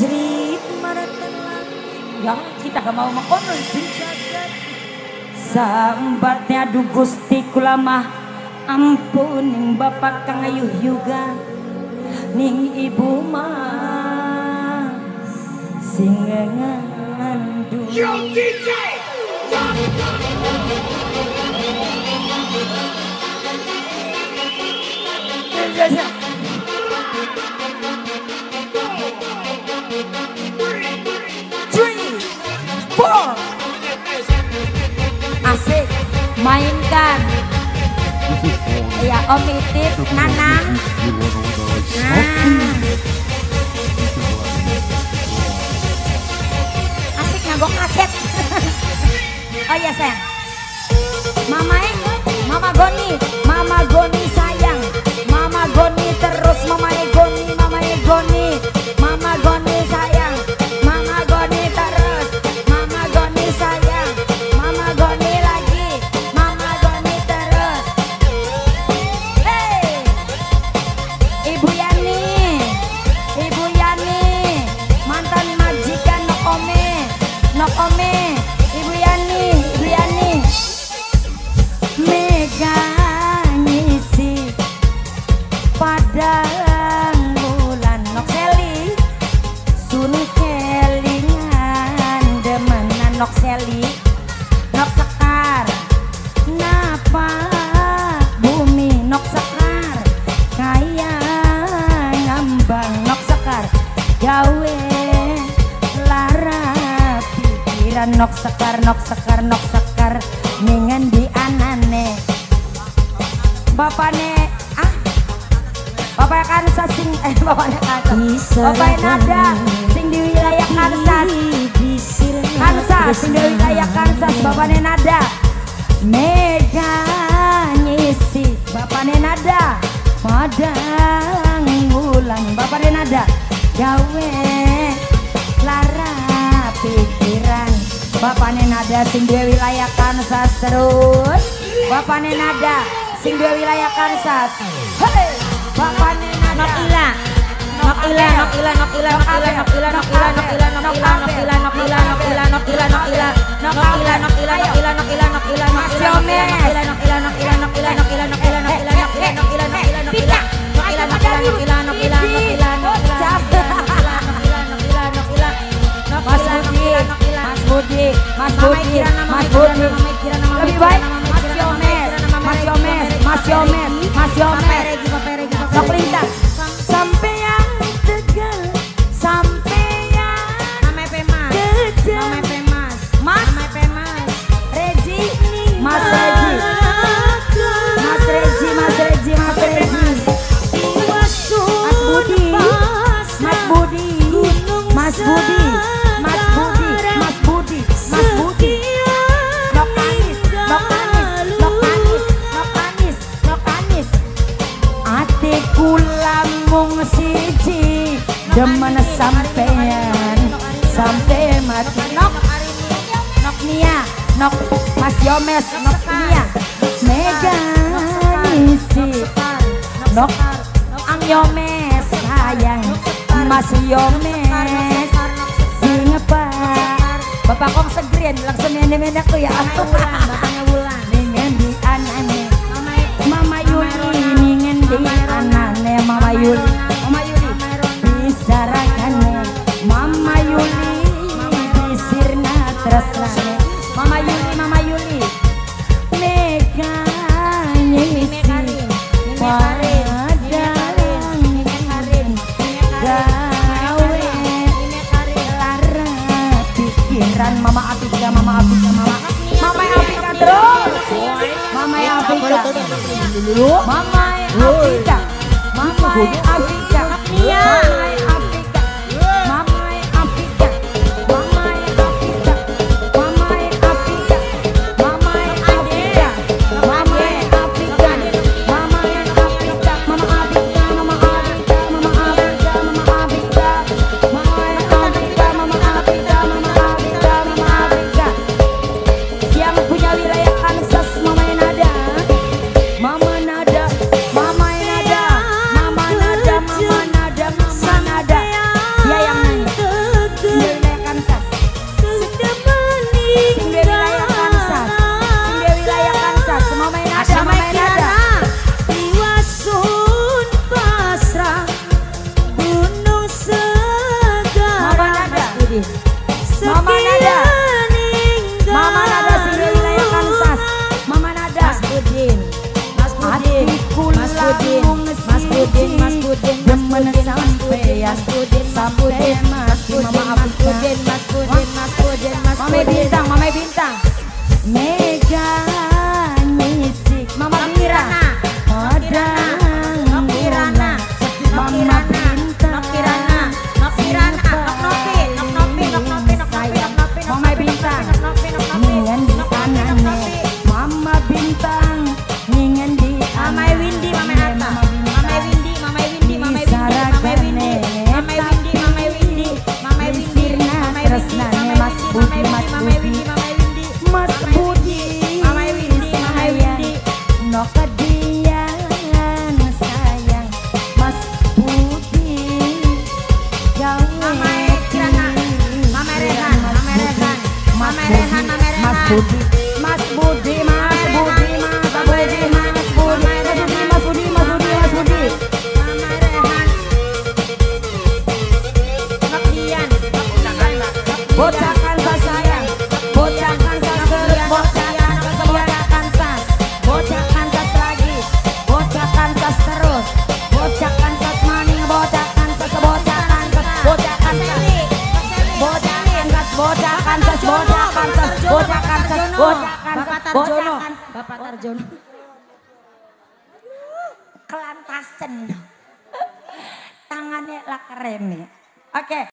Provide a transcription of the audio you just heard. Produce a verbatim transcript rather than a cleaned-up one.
jerit maratelang. Ya kita gak mau makono sambatnya du Gusti kula mah ampun ning bapak kang ayuh juga ning ibu mah sing ngandung. Yo D J asik mainkan ya Om Itip Nanang. Nah asik nganggo kaset. Oh iya sayang Mama eh Mama Goni Mama Goni sayang Mama Goni terus Mama Goni Mama Goni Mama Goni sayang Mama Goni terus Mama Goni sayang Mama Goni lagi Mama Goni terus. Hey Ibu Yani Ibu Yani mantan majikan Nok Ome Nok Ome Ibu Yani Ibu Yani Mega ngisi padang bulan Nok Seli Sun kelingan demenan Nok Seli Nok Sekar napa bumi Nok Sekar kaya ngambang Nok Sekar gawe lara pikiran Nok Sekar Nok Sekar Nok Sekar ningen di anane bapane ah bapak Kansas sing eh bapaknya Kansas bapak Nada sing di wilayah Kansas Kansas sing di wilayah Kansas bapaknya Nada Mega ngisi bapaknya Nada padang bulan bapaknya Nada gawe lara pikiran bapaknya Nada sing di wilayah Kansas terus bapaknya Nada sing di wilayah Kansas. Hey bapaknya Nada Nokila Nokila Nokila Nokila Nokila Nokila Nokila Nokila Nokila Nokila Nokila Nokila Nokila Nokila Nokila Nokila Nokila Nokila Nokila Mas Yomes Nokila Nokila Nokila Nokila Nokila Nokila Nokila Nokila Nokila Nokila Nokila Nokila Nokila Nokila Nokila Nokila Mas Budi Mas Budi Mas Budi lebih baik Mas Yomes Mas Yomes Mas Yomes Mas Yomes Sok Lintas sampeyan Tegal sampeyan Name Pemas Name Pemas Mas Name Pemas Regi Mas Regi Mas Regi Mas Regi Mas Regi Mas Budi Mas Budi Mas Budi Mas Budi Mas Budi Mas Budi Nok Anis Nok Anis Nok Anis Nok Anis Nok Anis ati kula mung siji demen sampean sampai mati Nok Nok Nia Nok Mas Yomes Nok Nia Mega ngisi Nok Ang Yomes sayang Mas Yomes sing Pak Bapak Kong Segrian langsung nenek aku ya bapaknya Wulan ningen di anane Mama Yuli ningen di anane Mama Yuli Mama Yuli bisarakannya Mama Yuli bisirna tresnane Mama Yuli Mama Yuli Mega ngisi padang gawe lara pikiran Mama Afika Mama Afika Mama Mama Afika terus Mama Afika Mama Afika Mama Afika Nia Mama Afika Mama Afika Mama Afika Mama Afika Mama Afika Mama Afika Mama Afika Mama Afika Mama Afika Mama Afika Mama Afika Mama Afika Mama Afika Mama Afika yang punya wilayah Kansas Mama Nada Mama Nada Mama Nada Mama Nada temen sampeyan sampai mati mama Mas Pudin Mas Pudin Mas Pudin Mas Mama Bintang Mama Bintang Mega Misik Mama Kirana Mama Kirana Mama Bintang Kirana Kirana Nopi Nopi Nopi Nopi Mama Bintang ngingan di anane Mama Bintang ngingan di Mama Windy Mama Atta Mama Windy Mama Windy Mama Windy Mama Windy Mama Windy Mama Windy Mama Windy Mama Windy Mas Budi Mas Budi Mas Budi Mama Windy Mama Windy no kedian sayang Mas Budi jauh Mama Kirana Mama Rehan Mama Rehan Mama Rehan Mama Rehan Mas Budi Mas Budi Mas Budi Mas Budi Mas Budi Mas Budi Mas Budi Mas Budi Mama Rehan Nokian Bocah Kansas sayang Bocah Kansas terus Bocah Kansas Bocah Kansas Bocah Kansas lagi Bocah Kansas terus Bocah Kansas maning Bocah Kansas Bocah Kansas Bocah Kansas Bocah Kansas Bocah Kansas Bocah Kansas Bocah Kansas Bocah Kansas Tarjono Bapak Tarjono kelantasen tangannya lah kereme oke